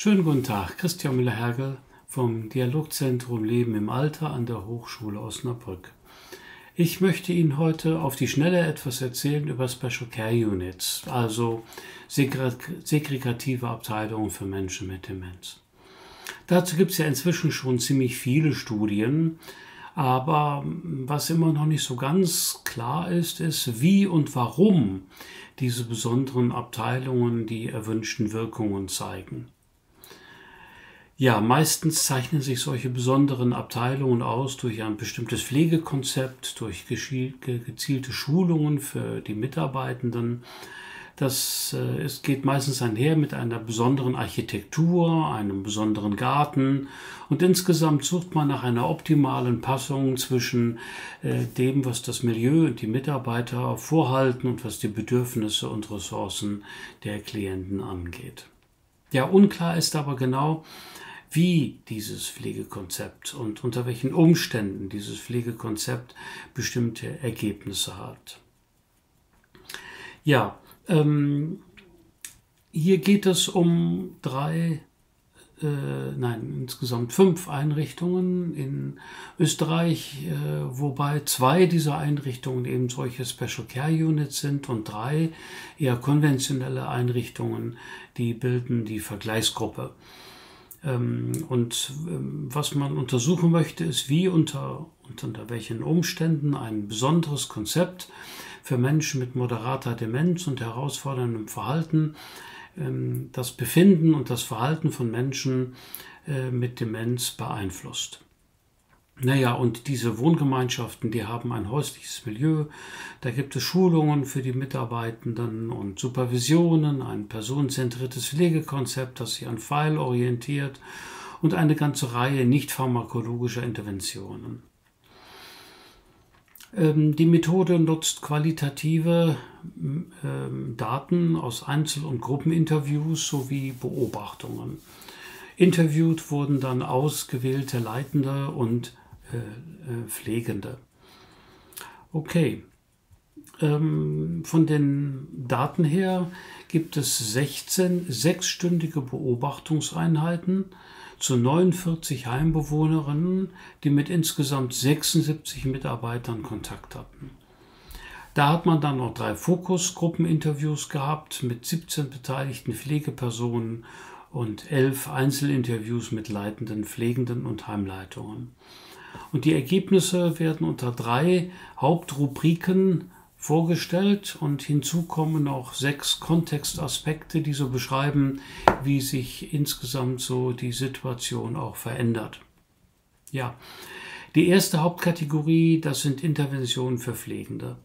Schönen guten Tag, Christian Müller-Hergel vom Dialogzentrum Leben im Alter an der Hochschule Osnabrück. Ich möchte Ihnen heute auf die Schnelle etwas erzählen über Special Care Units, also segregative Abteilungen für Menschen mit Demenz. Dazu gibt es ja inzwischen schon ziemlich viele Studien, aber was immer noch nicht so ganz klar ist, ist, wie und warum diese besonderen Abteilungen die erwünschten Wirkungen zeigen. Ja, meistens zeichnen sich solche besonderen Abteilungen aus durch ein bestimmtes Pflegekonzept, durch gezielte Schulungen für die Mitarbeitenden. Es geht meistens einher mit einer besonderen Architektur, einem besonderen Garten und insgesamt sucht man nach einer optimalen Passung zwischen dem, was das Milieu und die Mitarbeiter vorhalten und was die Bedürfnisse und Ressourcen der Klienten angeht. Ja, unklar ist aber genau, wie dieses Pflegekonzept und unter welchen Umständen dieses Pflegekonzept bestimmte Ergebnisse hat. Ja, hier geht es um insgesamt 5 Einrichtungen in Österreich, wobei 2 dieser Einrichtungen eben solche Special Care Units sind und 3 eher konventionelle Einrichtungen, die bilden die Vergleichsgruppe. Was man untersuchen möchte, ist, wie unter welchen Umständen ein besonderes Konzept für Menschen mit moderater Demenz und herausforderndem Verhalten das Befinden und das Verhalten von Menschen mit Demenz beeinflusst. Naja, und diese Wohngemeinschaften, die haben ein häusliches Milieu, da gibt es Schulungen für die Mitarbeitenden und Supervisionen, ein personenzentriertes Pflegekonzept, das sich an Pfeil orientiert und eine ganze Reihe nicht pharmakologischer Interventionen. Die Methode nutzt qualitative Daten aus Einzel- und Gruppeninterviews sowie Beobachtungen. Interviewt wurden dann ausgewählte Leitende und Pflegende. Okay, von den Daten her gibt es 16 6-stündige Beobachtungseinheiten zu 49 Heimbewohnerinnen, die mit insgesamt 76 Mitarbeitern Kontakt hatten. Da hat man dann noch 3 Fokusgruppeninterviews gehabt mit 17 beteiligten Pflegepersonen und 11 Einzelinterviews mit Leitenden, Pflegenden und Heimleitungen. Und die Ergebnisse werden unter 3 Hauptrubriken vorgestellt und hinzu kommen noch 6 Kontextaspekte, die so beschreiben, wie sich insgesamt so die Situation auch verändert. Ja, die erste Hauptkategorie, das sind Interventionen für Pflegende.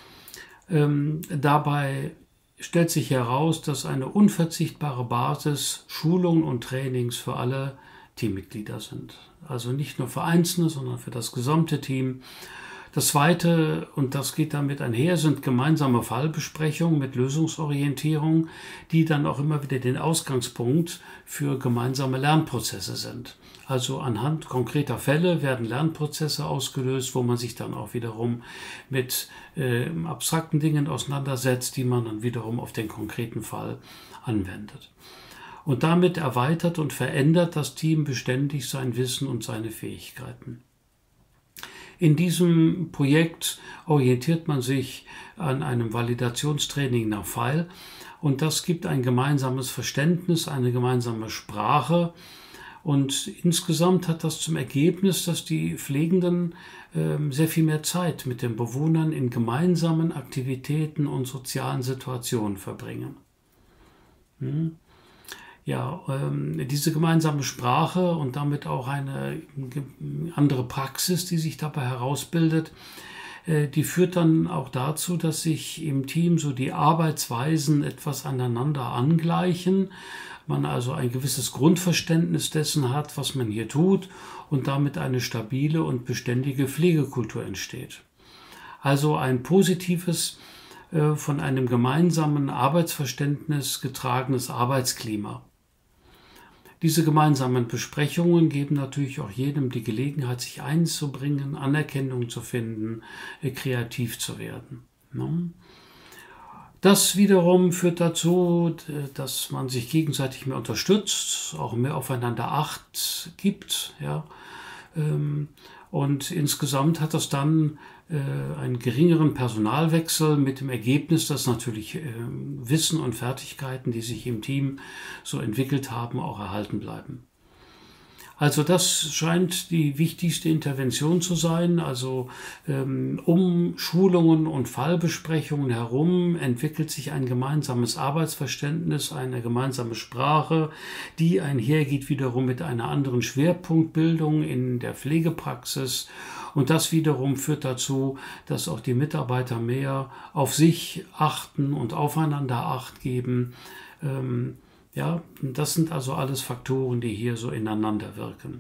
Dabei stellt sich heraus, dass eine unverzichtbare Basis Schulungen und Trainings für alle Teammitglieder sind. Also nicht nur für Einzelne, sondern für das gesamte Team. Das Zweite, und das geht damit einher, sind gemeinsame Fallbesprechungen mit Lösungsorientierung, die dann auch immer wieder den Ausgangspunkt für gemeinsame Lernprozesse sind. Also anhand konkreter Fälle werden Lernprozesse ausgelöst, wo man sich dann auch wiederum mit abstrakten Dingen auseinandersetzt, die man dann wiederum auf den konkreten Fall anwendet. Und damit erweitert und verändert das Team beständig sein Wissen und seine Fähigkeiten. In diesem Projekt orientiert man sich an einem Validationstraining nach Pfeil und das gibt ein gemeinsames Verständnis, eine gemeinsame Sprache und insgesamt hat das zum Ergebnis, dass die Pflegenden sehr viel mehr Zeit mit den Bewohnern in gemeinsamen Aktivitäten und sozialen Situationen verbringen. Ja, diese gemeinsame Sprache und damit auch eine andere Praxis, die sich dabei herausbildet, die führt dann auch dazu, dass sich im Team so die Arbeitsweisen etwas aneinander angleichen, man also ein gewisses Grundverständnis dessen hat, was man hier tut und damit eine stabile und beständige Pflegekultur entsteht. Also ein positives, von einem gemeinsamen Arbeitsverständnis getragenes Arbeitsklima. Diese gemeinsamen Besprechungen geben natürlich auch jedem die Gelegenheit, sich einzubringen, Anerkennung zu finden, kreativ zu werden. Das wiederum führt dazu, dass man sich gegenseitig mehr unterstützt, auch mehr aufeinander Acht gibt. Ja. Und insgesamt hat das dann einen geringeren Personalwechsel mit dem Ergebnis, dass natürlich Wissen und Fertigkeiten, die sich im Team so entwickelt haben, auch erhalten bleiben. Also das scheint die wichtigste Intervention zu sein. Also um Schulungen und Fallbesprechungen herum entwickelt sich ein gemeinsames Arbeitsverständnis, eine gemeinsame Sprache, die einhergeht wiederum mit einer anderen Schwerpunktbildung in der Pflegepraxis. Und das wiederum führt dazu, dass auch die Mitarbeiter mehr auf sich achten und aufeinander Acht geben. Ja, das sind also alles Faktoren, die hier so ineinander wirken.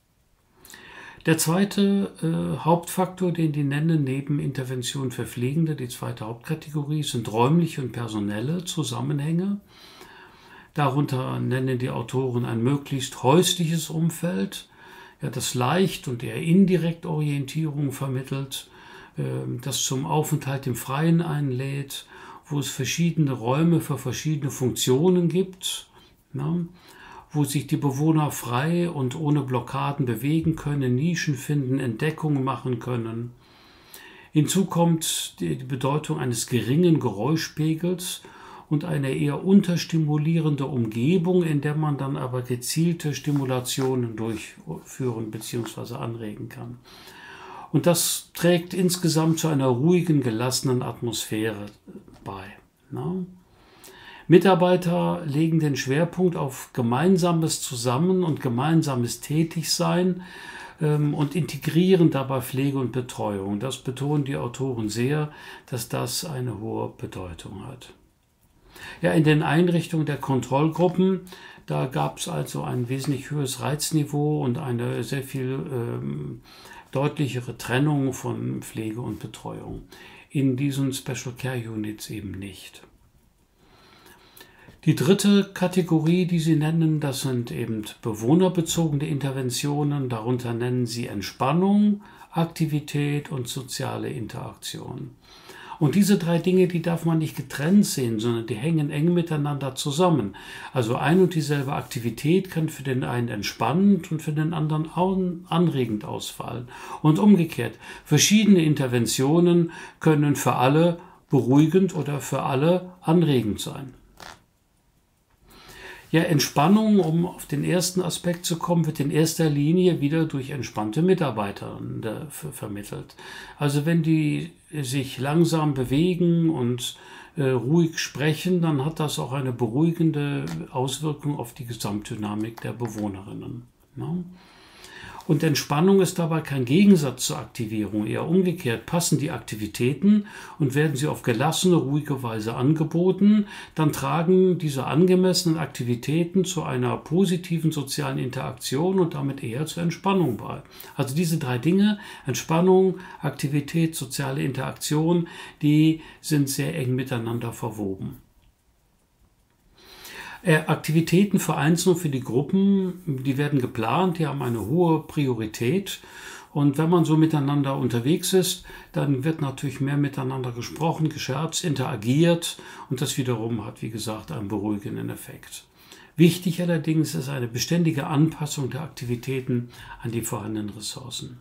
Der zweite Hauptfaktor, den die nennen, neben Intervention für Pflegende, die zweite Hauptkategorie, sind räumliche und personelle Zusammenhänge. Darunter nennen die Autoren ein möglichst häusliches Umfeld, ja, das leicht und eher indirekt Orientierung vermittelt, das zum Aufenthalt im Freien einlädt, wo es verschiedene Räume für verschiedene Funktionen gibt, ne, wo sich die Bewohner frei und ohne Blockaden bewegen können, Nischen finden, Entdeckungen machen können. Hinzu kommt die Bedeutung eines geringen Geräuschpegels und eine eher unterstimulierende Umgebung, in der man dann aber gezielte Stimulationen durchführen bzw. anregen kann. Und das trägt insgesamt zu einer ruhigen, gelassenen Atmosphäre bei. Ne? Mitarbeiter legen den Schwerpunkt auf gemeinsames Zusammen- und gemeinsames Tätigsein und integrieren dabei Pflege und Betreuung. Das betonen die Autoren sehr, dass das eine hohe Bedeutung hat. Ja, in den Einrichtungen der Kontrollgruppen, da gab es also ein wesentlich höheres Reizniveau und eine sehr viel deutlichere Trennung von Pflege und Betreuung. In diesen Special Care Units eben nicht. Die dritte Kategorie, die sie nennen, das sind eben bewohnerbezogene Interventionen. Darunter nennen sie Entspannung, Aktivität und soziale Interaktion. Und diese drei Dinge, die darf man nicht getrennt sehen, sondern die hängen eng miteinander zusammen. Also ein und dieselbe Aktivität kann für den einen entspannend und für den anderen anregend ausfallen. Und umgekehrt, verschiedene Interventionen können für alle beruhigend oder für alle anregend sein. Ja, Entspannung, um auf den ersten Aspekt zu kommen, wird in erster Linie wieder durch entspannte Mitarbeiter vermittelt. Also wenn die sich langsam bewegen und ruhig sprechen, dann hat das auch eine beruhigende Auswirkung auf die Gesamtdynamik der Bewohnerinnen. Ne? Und Entspannung ist dabei kein Gegensatz zur Aktivierung, eher umgekehrt. Passen die Aktivitäten und werden sie auf gelassene, ruhige Weise angeboten, dann tragen diese angemessenen Aktivitäten zu einer positiven sozialen Interaktion und damit eher zur Entspannung bei. Also diese drei Dinge, Entspannung, Aktivität, soziale Interaktion, die sind sehr eng miteinander verwoben. Aktivitäten für Einzelne und für die Gruppen, die werden geplant, die haben eine hohe Priorität. Und wenn man so miteinander unterwegs ist, dann wird natürlich mehr miteinander gesprochen, gescherzt, interagiert und das wiederum hat, wie gesagt, einen beruhigenden Effekt. Wichtig allerdings ist eine beständige Anpassung der Aktivitäten an die vorhandenen Ressourcen.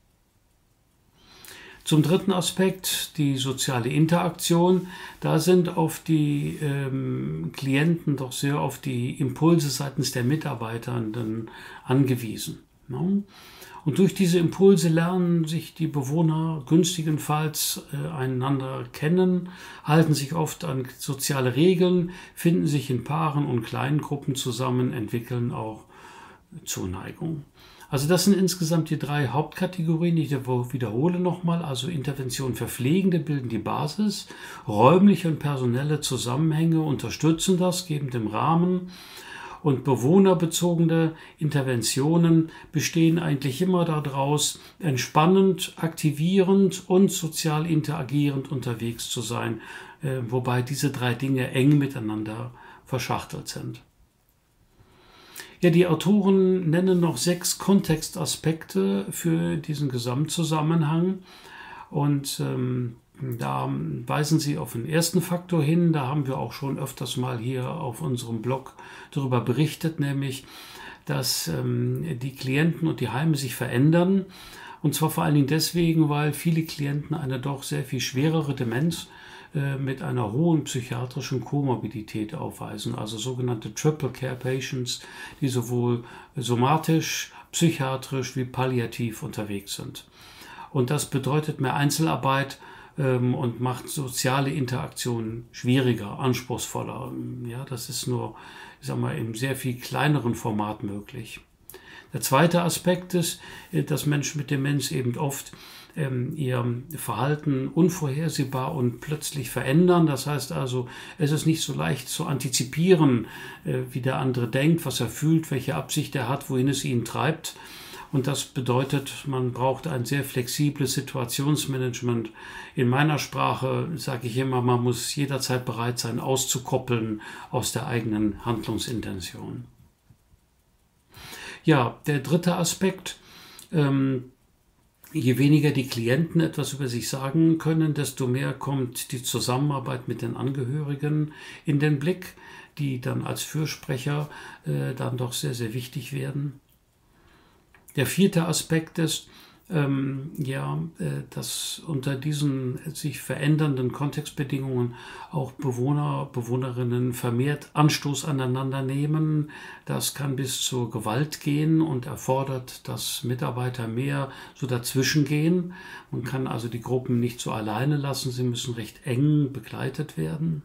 Zum dritten Aspekt, die soziale Interaktion. Da sind auf die Klienten doch sehr auf die Impulse seitens der Mitarbeiter angewiesen. Ne? Und durch diese Impulse lernen sich die Bewohner günstigenfalls einander kennen, halten sich oft an soziale Regeln, finden sich in Paaren und kleinen Gruppen zusammen, entwickeln auch Zuneigung. Also das sind insgesamt die drei Hauptkategorien, ich wiederhole nochmal, also Intervention für Pflegende bilden die Basis, räumliche und personelle Zusammenhänge unterstützen das, geben dem Rahmen und bewohnerbezogene Interventionen bestehen eigentlich immer daraus, entspannend, aktivierend und sozial interagierend unterwegs zu sein, wobei diese drei Dinge eng miteinander verschachtelt sind. Ja, die Autoren nennen noch 6 Kontextaspekte für diesen Gesamtzusammenhang und Da weisen Sie auf den ersten Faktor hin, da haben wir auch schon öfters mal hier auf unserem Blog darüber berichtet, nämlich, dass die Klienten und die Heime sich verändern. Und zwar vor allen Dingen deswegen, weil viele Klienten eine doch sehr viel schwerere Demenz mit einer hohen psychiatrischen Komorbidität aufweisen, also sogenannte Triple Care Patients, die sowohl somatisch, psychiatrisch wie palliativ unterwegs sind. Und das bedeutet mehr Einzelarbeit und macht soziale Interaktionen schwieriger, anspruchsvoller. Ja, das ist nur, ich sag mal, im sehr viel kleineren Format möglich. Der zweite Aspekt ist, dass Menschen mit Demenz eben oft ihr Verhalten unvorhersehbar und plötzlich verändern. Das heißt also, es ist nicht so leicht zu antizipieren, wie der andere denkt, was er fühlt, welche Absicht er hat, wohin es ihn treibt. Und das bedeutet, man braucht ein sehr flexibles Situationsmanagement. In meiner Sprache sage ich immer, man muss jederzeit bereit sein, auszukoppeln aus der eigenen Handlungsintention. Ja, der dritte Aspekt, je weniger die Klienten etwas über sich sagen können, desto mehr kommt die Zusammenarbeit mit den Angehörigen in den Blick, die dann als Fürsprecher dann doch sehr, sehr wichtig werden. Der vierte Aspekt ist, dass unter diesen sich verändernden Kontextbedingungen auch Bewohner, Bewohnerinnen vermehrt Anstoß aneinander nehmen. Das kann bis zur Gewalt gehen und erfordert, dass Mitarbeiter mehr so dazwischen gehen. Man kann also die Gruppen nicht so alleine lassen, sie müssen recht eng begleitet werden.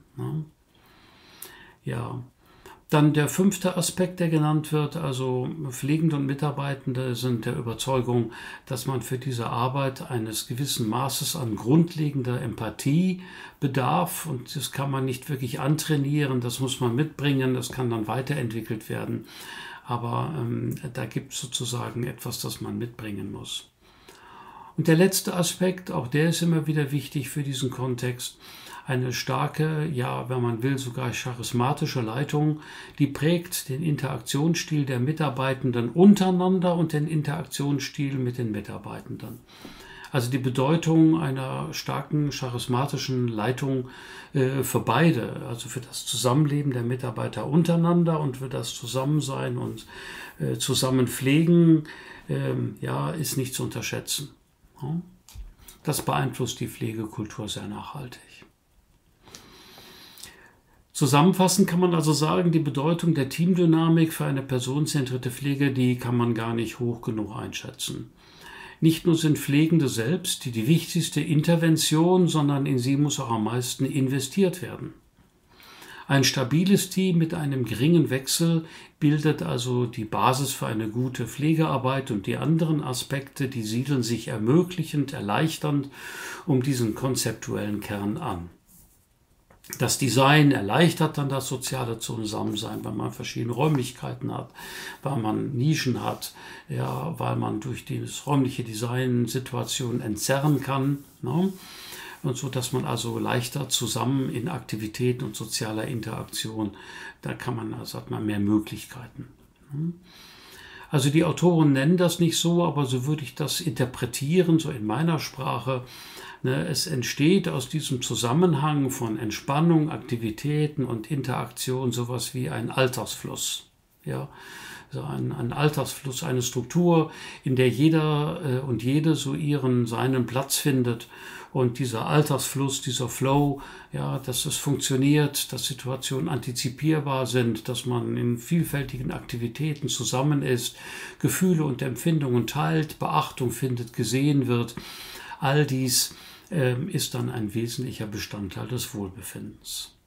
Ja. Dann der fünfte Aspekt, der genannt wird, also Pflegende und Mitarbeitende sind der Überzeugung, dass man für diese Arbeit eines gewissen Maßes an grundlegender Empathie bedarf und das kann man nicht wirklich antrainieren, das muss man mitbringen, das kann dann weiterentwickelt werden, aber da gibt es sozusagen etwas, das man mitbringen muss. Und der letzte Aspekt, auch der ist immer wieder wichtig für diesen Kontext, eine starke, ja, wenn man will, sogar charismatische Leitung, die prägt den Interaktionsstil der Mitarbeitenden untereinander und den Interaktionsstil mit den Mitarbeitenden. Also die Bedeutung einer starken charismatischen Leitung für beide, also für das Zusammenleben der Mitarbeiter untereinander und für das Zusammensein und Zusammenpflegen, ist nicht zu unterschätzen. Das beeinflusst die Pflegekultur sehr nachhaltig. Zusammenfassend kann man also sagen, die Bedeutung der Teamdynamik für eine personenzentrierte Pflege, die kann man gar nicht hoch genug einschätzen. Nicht nur sind Pflegende selbst die wichtigste Intervention, sondern in sie muss auch am meisten investiert werden. Ein stabiles Team mit einem geringen Wechsel bildet also die Basis für eine gute Pflegearbeit und die anderen Aspekte, die siedeln sich ermöglichend, erleichternd um diesen konzeptuellen Kern an. Das Design erleichtert dann das soziale Zusammensein, weil man verschiedene Räumlichkeiten hat, weil man Nischen hat, ja, weil man durch das räumliche Design Situationen entzerren kann, ne? Und so, dass man also leichter zusammen in Aktivitäten und sozialer Interaktion, da hat man mehr Möglichkeiten. Ne? Also die Autoren nennen das nicht so, aber so würde ich das interpretieren, so in meiner Sprache. Es entsteht aus diesem Zusammenhang von Entspannung, Aktivitäten und Interaktion sowas wie ein Alltagsfluss. Ja, also ein Alltagsfluss, eine Struktur, in der jeder und jede so seinen Platz findet. Und dieser Alltagsfluss, dieser Flow, ja, dass es funktioniert, dass Situationen antizipierbar sind, dass man in vielfältigen Aktivitäten zusammen ist, Gefühle und Empfindungen teilt, Beachtung findet, gesehen wird. All dies ist dann ein wesentlicher Bestandteil des Wohlbefindens.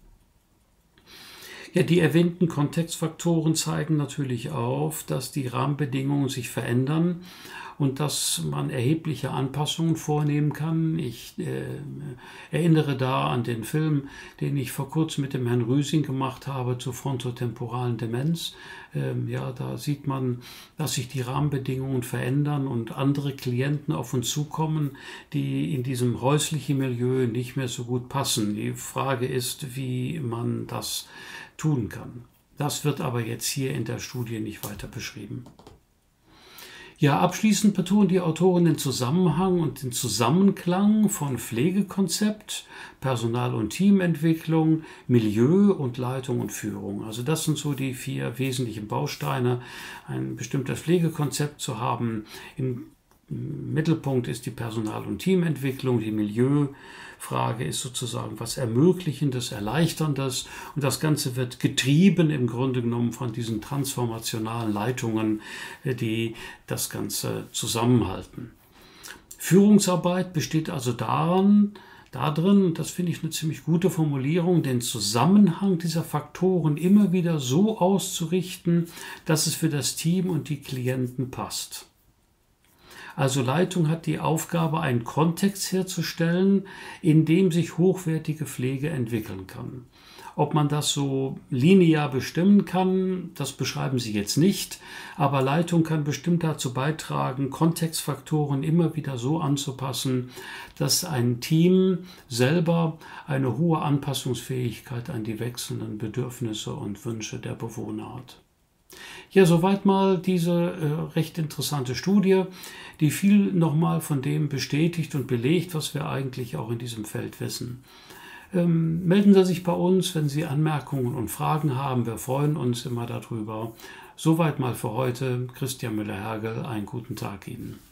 Ja, die erwähnten Kontextfaktoren zeigen natürlich auf, dass die Rahmenbedingungen sich verändern und dass man erhebliche Anpassungen vornehmen kann. Ich erinnere da an den Film, den ich vor kurzem mit dem Herrn Rüsing gemacht habe zur frontotemporalen Demenz. Da sieht man, dass sich die Rahmenbedingungen verändern und andere Klienten auf uns zukommen, die in diesem häuslichen Milieu nicht mehr so gut passen. Die Frage ist, wie man das tun kann. Das wird aber jetzt hier in der Studie nicht weiter beschrieben. Ja, abschließend betont die Autorin den Zusammenhang und den Zusammenklang von Pflegekonzept, Personal- und Teamentwicklung, Milieu und Leitung und Führung. Also das sind so die 4 wesentlichen Bausteine, ein bestimmtes Pflegekonzept zu haben. Im Mittelpunkt ist die Personal- und Teamentwicklung, die Milieufrage ist sozusagen was Ermöglichendes, Erleichterndes, und das Ganze wird getrieben im Grunde genommen von diesen transformationalen Leitungen, die das Ganze zusammenhalten. Führungsarbeit besteht also darin, das finde ich eine ziemlich gute Formulierung, den Zusammenhang dieser Faktoren immer wieder so auszurichten, dass es für das Team und die Klienten passt. Also Leitung hat die Aufgabe, einen Kontext herzustellen, in dem sich hochwertige Pflege entwickeln kann. Ob man das so linear bestimmen kann, das beschreiben Sie jetzt nicht, aber Leitung kann bestimmt dazu beitragen, Kontextfaktoren immer wieder so anzupassen, dass ein Team selber eine hohe Anpassungsfähigkeit an die wechselnden Bedürfnisse und Wünsche der Bewohner hat. Ja, soweit mal diese recht interessante Studie, die viel nochmal von dem bestätigt und belegt, was wir eigentlich auch in diesem Feld wissen. Melden Sie sich bei uns, wenn Sie Anmerkungen und Fragen haben. Wir freuen uns immer darüber. Soweit mal für heute. Christian Müller-Hergel, einen guten Tag Ihnen.